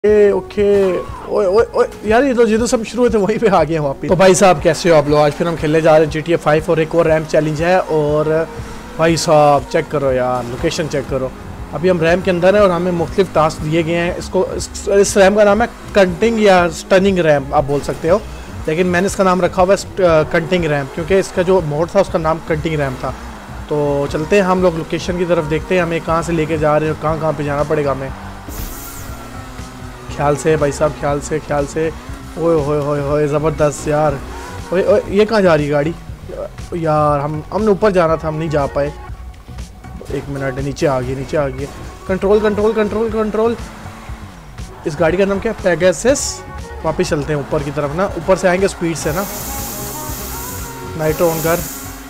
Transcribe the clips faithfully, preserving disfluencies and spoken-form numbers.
ए, okay ओए ओए ओए यार ये तो ये तो सब शुरू हुए थे वहीं पे आ गए हैं वापस। तो भाई साहब कैसे हो आप लोग? आज फिर हम खेलने जा रहे हैं जी टी ए फाइव और एक और रैम चैलेंज है। और भाई साहब चेक करो यार, लोकेशन चेक करो। अभी हम रैम के अंदर हैं और हमें मुख्तलिफ टास्क दिए गए हैं। इसको इस, इस रैम का नाम है कंटिंग या स्टनिंग रैम आप बोल सकते हो, लेकिन मैंने इसका नाम रखा हुआ है कंटिंग रैम क्योंकि इसका जो मोड था उसका नाम कंटिंग रैम था। तो चलते हैं हम लोग लोकेशन की तरफ, देखते हैं हमें कहाँ से लेके जा रहे हैं, कहाँ कहाँ पे जाना पड़ेगा हमें। ख्याल से भाई साहब, ख्याल से ख्याल से। ओए होए होए होए ज़बरदस्त यार। ओए ओए ये कहाँ जा रही है गाड़ी यार? हम हमने ऊपर जाना था, हम नहीं जा पाए। एक मिनट, नीचे आ गई, नीचे आ गई। Control control control control. इस गाड़ी का नाम क्या है? पेगासस। वापस चलते हैं ऊपर की तरफ ना, ऊपर से आएंगे स्पीड से ना। नाइट्रो ऑन कर।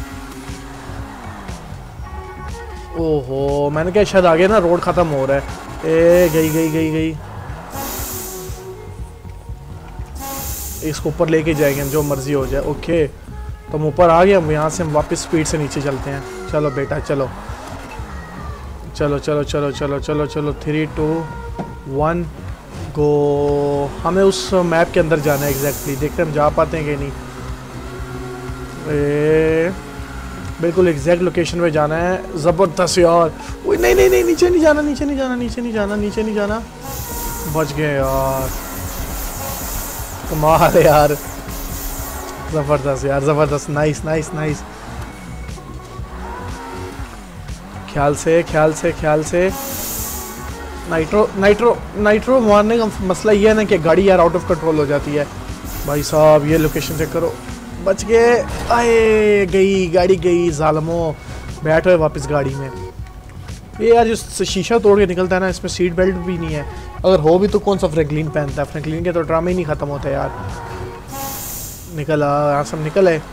ओहो मैंने क्या शायद आगे ना रोड ख़त्म हो रहा है। ए गई गई गई गई। इसको ऊपर लेके जाएंगे जो मर्जी हो जाए। ओके तो हम ऊपर आ गए, हम यहाँ से हम वापस स्पीड से नीचे चलते हैं। चलो बेटा चलो चलो चलो चलो चलो चलो चलो। Three two one go. हमें उस मैप के अंदर जाना है एग्जैक्टली। देखते हैं हम जा पाते हैं कि नहीं। ए, बिल्कुल एग्जैक्ट लोकेशन पे जाना है। ज़बरदस्त यार। ओए नहीं नहीं नहीं, नीचे नहीं जाना, नीचे नहीं जाना, नीचे नहीं जाना, नीचे नहीं जाना। बच गए यार, कमाल है यार। ज़बरदस्त यार, ज़बरदस्त। Nice nice nice. ख्याल से ख्याल से ख्याल से। नाइट्रो नाइट्रो नाइट्रो मारने का मसला ये है ना कि गाड़ी यार आउट ऑफ कंट्रोल हो जाती है। भाई साहब ये लोकेशन चेक करो। बच गए। आए गई गाड़ी, गई ज़ालमो। बैठो है वापस गाड़ी में। ये यार जो शीशा तोड़ के निकलता है ना, इसमें सीट बेल्ट भी नहीं है। अगर हो भी तो कौन सा फ्रैंकलिन पहनता है? फ्रैंकलिन के तो ड्रामे ही नहीं ख़त्म होता यार। निकल आ, यहाँ सब निकल है।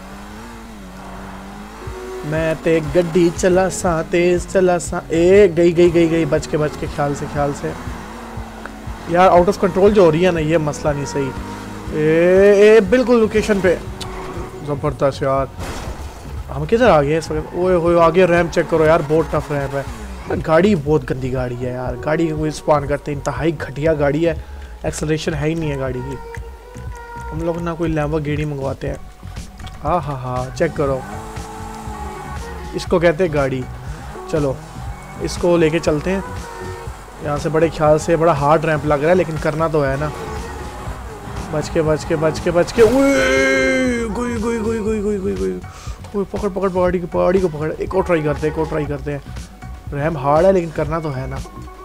मैं ते गड्डी चला सा, तेज चला सा। ए गई गई गई गई। बच के बच के, ख्याल से ख्याल से यार। आउट ऑफ कंट्रोल जो हो रही है ना, ये मसला नहीं सही। ए, ए बिल्कुल लोकेशन पे। ज़बरदस्त यार। हम किधर आ गए इस वक्त? ओए होए आगे रैम चेक करो यार, बहुत टफ रैम है। गाड़ी बहुत गंदी गाड़ी है यार। गाड़ी को स्पॉन करते इंतहाई घटिया गाड़ी है। एक्सेलरेशन है ही नहीं है गाड़ी की। हम लोग ना कोई लैम्बोर्गिनी मंगवाते हैं। हाँ हाँ हाँ चेक करो, इसको कहते हैं गाड़ी। चलो इसको लेके चलते हैं यहाँ से बड़े ख्याल से। बड़ा हार्ड रैंप लग रहा है लेकिन करना तो है ना। बच के बच के बच के बच के। गुई गुई गुई गुई गुई गुई गुई। पकड़ पकड़ पहाड़ी को, पहाड़ी को पकड़। एक और ट्राई करते हैं, एक और ट्राई करते हैं। रैम हार्ड है लेकिन करना तो है ना।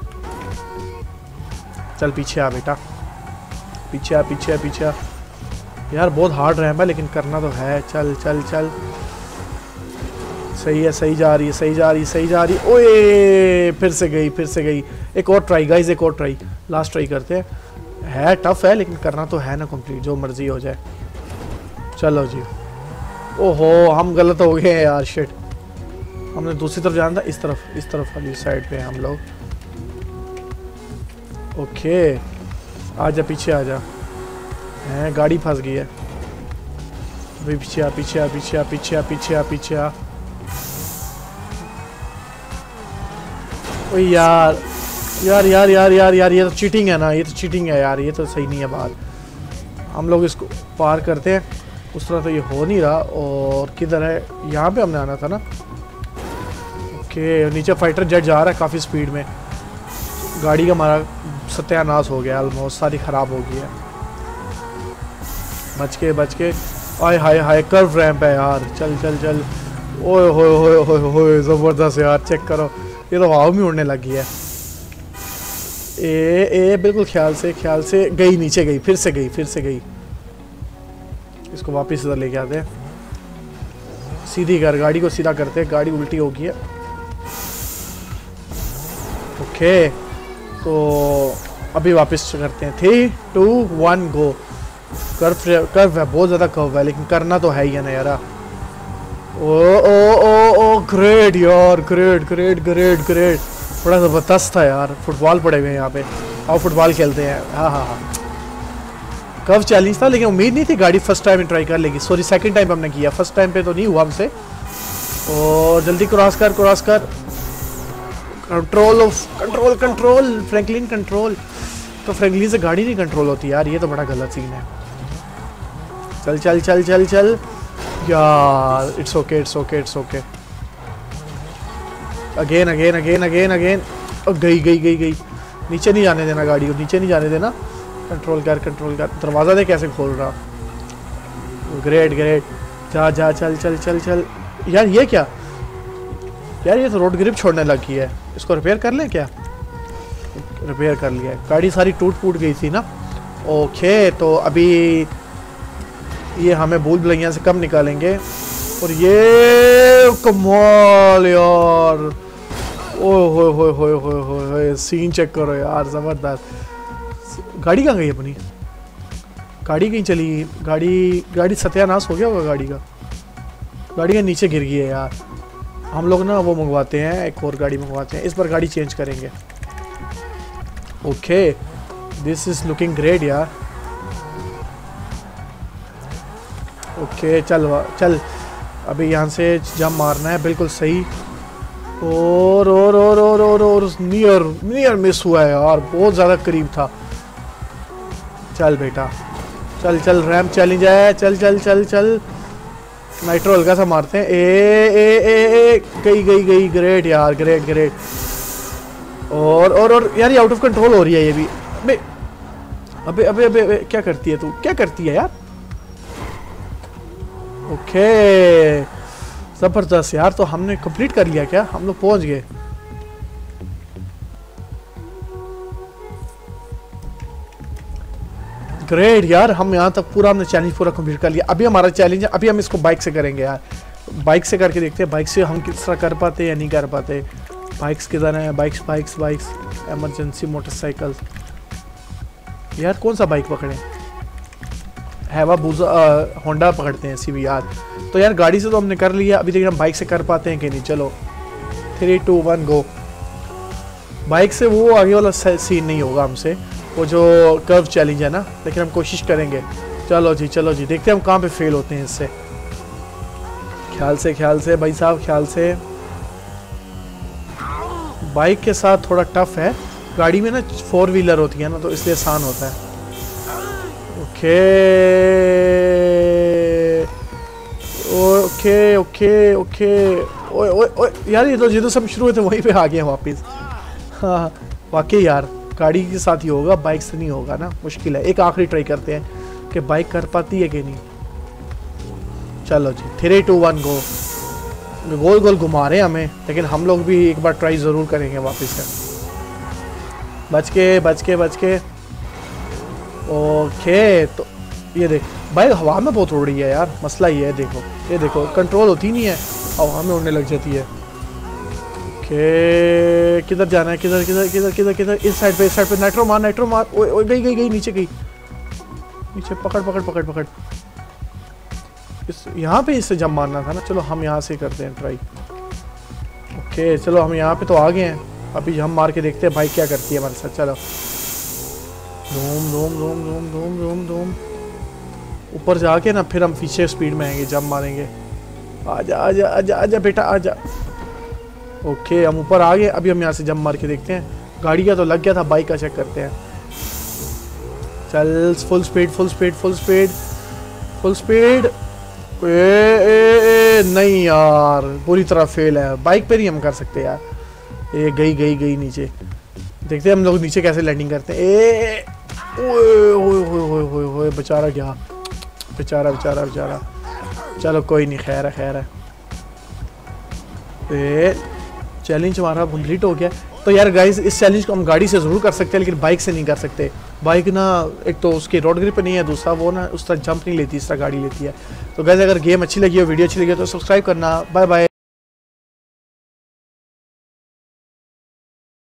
चल पीछे आ बेटा, पीछे आ पीछे आ पीछे आ। यार बहुत हार्ड रैम है लेकिन करना तो है। चल चल चल। सही है, सही जा रही है, सही जा रही है, सही जा रही है। ओए फिर से गई, फिर से गई। एक और ट्राई गाइस, एक और ट्राई, लास्ट ट्राई करते हैं। है टफ है लेकिन करना तो है ना कंप्लीट, जो मर्जी हो जाए। चलो जी। ओहो हम गलत हो गए यार, शिट। हमने दूसरी तरफ जाना था, इस तरफ, इस तरफ वाली साइड पे हम लोग। ओके आजा पीछे आजा। हैं गाड़ी फंस गई है। अभी पीछे आ पीछे आ पीछे आ पीछे आ पीछे आ पीछे आ। ओ यार यार यार यार यार यार ये तो चीटिंग है ना, ये तो चीटिंग है यार, ये तो सही नहीं है बात। हम लोग इसको पार करते हैं। उस तरह तो ये हो नहीं रहा। और किधर है? यहाँ पे हमने आना था ना। ओके नीचे फाइटर जेट जा रहा है काफ़ी स्पीड में। गाड़ी का हमारा सत्यानाश हो गया, ऑलमोस्ट सारी ख़राब हो गई है। बच के बच के। आय हाय हाय कर्व रैंप है यार। चल चल चल। ओए होए होए होए होए ज़बरदस्त यार। चेक करो ये तो हवा में उड़ने लगी है। ए ए बिल्कुल ख्याल से ख्याल से। गई नीचे, गई फिर से, गई फिर से गई। इसको वापस इधर लेके आते हैं। सीधी कर, गाड़ी को सीधा करते हैं। गाड़ी उल्टी हो गई है। ओके तो अभी वापस करते हैं। Three two one go. Curve curve है, बहुत ज़्यादा कर्व है लेकिन करना तो है ही है ना यार। Oh oh oh oh great यार, ग्रेट ग्रेट ग्रेट ग्रेट। बड़ा ज़बरदस्त था यार। फुटबॉल पड़े हुए हैं यहाँ पे, आओ फुटबॉल खेलते हैं। हाँ हाँ हाँ कर्व चैलेंज था लेकिन उम्मीद नहीं थी गाड़ी फर्स्ट टाइम ट्राई कर लेगी। सॉरी सेकंड टाइम हमने किया, फर्स्ट टाइम पे तो नहीं हुआ हमसे। और जल्दी क्रॉस कर, क्रॉस कर। Control of control control Franklin control. तो फ्रेंकली से गाड़ी नहीं कंट्रोल होती यार, ये तो बड़ा गलत सीन है। चल चल चल चल चल यार, it's okay it's okay it's okay. Again again again again again. गई गई गई गई। नीचे नहीं जाने देना गाड़ी को, नीचे नहीं जाने देना। कंट्रोल कर कंट्रोल कर। दरवाज़ा दे कैसे खोल रहा। Great great. जा जा चल चल चल चल। यार ये क्या यार, ये तो रोड ग्रिप छोड़ने लगी है। इसको रिपेयर कर लें क्या? रिपेयर कर लिया। गाड़ी सारी टूट फूट गई थी ना। ओके तो अभी ये हमें भूल भुलैया से कम निकालेंगे। और ये कमाल यार, ओए होए होए होए होए होए होए, सीन चेक करो यार, ज़बरदस्त। गाड़ी कहाँ गई अपनी? गाड़ी कहीं चली? गाड़ी गाड़ी सत्यानाश हो गया होगा गाड़ी का। गाड़ी के नीचे गिर गई है यार। हम लोग ना वो मंगवाते हैं, एक और गाड़ी मंगवाते हैं, इस बार गाड़ी चेंज करेंगे। Okay this is looking great यार। ओके चल चल, अभी यहाँ से जंप मारना है, बिल्कुल सही। और और और और और और नियर नियर मिस हुआ है यार, बहुत ज़्यादा करीब था। चल बेटा चल चल, रैंप चैलेंज है। चल चल चल चल, नाइट्रो हल्का सा मारते हैं। ए ए ए ए गई गई गई। ग्रेट यार, ग्रेट ग्रेट। और और और यार ये आउट ऑफ कंट्रोल हो रही है ये भी। अबे अबे अबे अबे, अबे क्या करती है तू, क्या करती है यार? ओके जबरदस्त यार, तो हमने कंप्लीट कर लिया क्या? हम लोग पहुंच गए। ग्रेट यार, हम यहाँ तक पूरा हमने चैलेंज पूरा कंप्लीट कर लिया। अभी हमारा चैलेंज है, अभी हम इसको बाइक से करेंगे यार। बाइक से करके देखते हैं बाइक से हम किस तरह कर पाते या नहीं कर पाते। बाइक्स किधर हैं? Bikes bikes bikes emergency motorcycle. यार कौन सा बाइक पकड़े? हैवा बूजा होंडा पकड़ते हैं सी वी आर। तो यार गाड़ी से तो हमने कर लिया, अभी देखिए हम बाइक से कर पाते हैं कि नहीं। चलो three two one go. Bike से वो आगे वाला सीन नहीं होगा हमसे, वो जो कर्व चैलेंज है ना, लेकिन हम कोशिश करेंगे। चलो जी चलो जी, देखते हैं हम कहाँ पे फेल होते हैं इससे। ख्याल से ख्याल से भाई साहब, ख्याल से। बाइक के साथ थोड़ा टफ है, गाड़ी में ना फोर व्हीलर होती है ना, तो इसलिए आसान होता है। Okay okay okay okay. ओए ओए ओए यार, ये तो ये तो सब शुरू हुए थे वहीं पे आ गए हैं वापस। हाँ वाकई यार, गाड़ी के साथ ही होगा, बाइक से नहीं होगा ना, मुश्किल है। एक आखिरी ट्राई करते हैं कि बाइक कर पाती है कि नहीं। चलो जी थ्री टू वन गो। गोल गोल घुमा रहे हैं हमें, लेकिन हम लोग भी एक बार ट्राई ज़रूर करेंगे वापस से। बच के बच के बच के। ओके तो ये देख, बाइक हवा में बहुत उड़ रही है यार, मसला ये है। देखो ये देखो, कंट्रोल होती नहीं है, हवा में उड़ने लग जाती है। ओके किधर जाना है? किधर किधर किधर किधर किधर? इस साइड पे, इस साइड पे। नाइट्रो मार नाइट्रो मार। ओए ओए गई गई गई, नीचे गई, नीचे। पकड़ पकड़ पकड़ पकड़। इस यहाँ पे इससे जंप मारना था ना। चलो हम यहाँ से करते हैं ट्राई। ओके चलो हम यहाँ पे तो आ गए हैं, अभी हम मार के देखते हैं भाई क्या करती है हमारे साथ। चलो धूम धूम धूम धूम धूम धूम धूम। ऊपर जाके ना फिर हम पीछे स्पीड में आएंगे, जंप मारेंगे। आजा आजा आजा आजा बेटा आजा। ओके हम ऊपर आ गए, अभी हम यहाँ से जंप मार के देखते हैं। गाड़ी का तो लग गया था, बाइक का चेक करते हैं। चल full speed full speed full speed full speed. ए, ए, ए, नहीं यार, पूरी तरह फेल है। बाइक पे नहीं हम कर सकते यार। ये गई गई गई नीचे। देखते हैं हम लोग नीचे कैसे लैंडिंग करते हैं। ए ओए ओए ओए ओए ओए, बेचारा गया, बेचारा बेचारा बेचारा। चलो कोई नहीं, खैर है खैर है। ए चैलेंज हमारा कंप्लीट हो गया। तो यार गाइस, इस चैलेंज को हम गाड़ी से ज़रूर कर सकते हैं, लेकिन बाइक से नहीं कर सकते। बाइक ना, एक तो उसकी रोड ग्रिप नहीं है, दूसरा वो ना उस तरह जंप नहीं लेती, इस तरह गाड़ी लेती है। तो गाइस अगर गेम अच्छी लगी हो, वीडियो अच्छी लगी हो, तो सब्सक्राइब करना। Bye bye.